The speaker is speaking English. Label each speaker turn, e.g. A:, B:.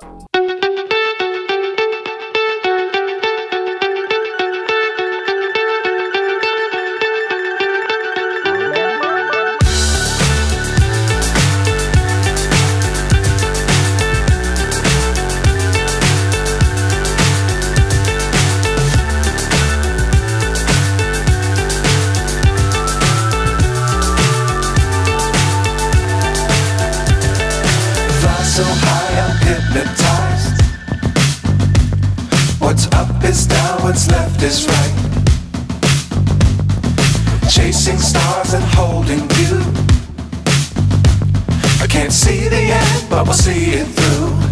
A: So high I'm hypnotized. What's up is down, what's left is right. Chasing stars and holding you. I can't see the end, but we'll see it through.